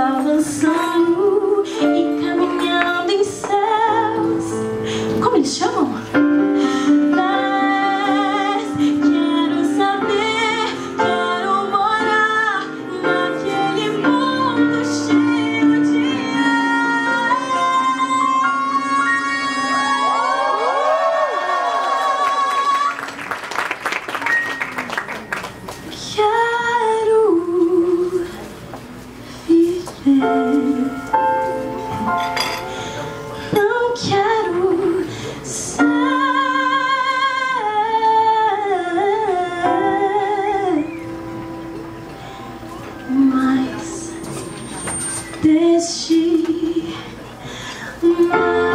avançando e caminhando em céus. Como eles chamam? Mas quero saber, quero morar naquele mundo cheio de ar. Quero viver, não quero ser mais deste mar.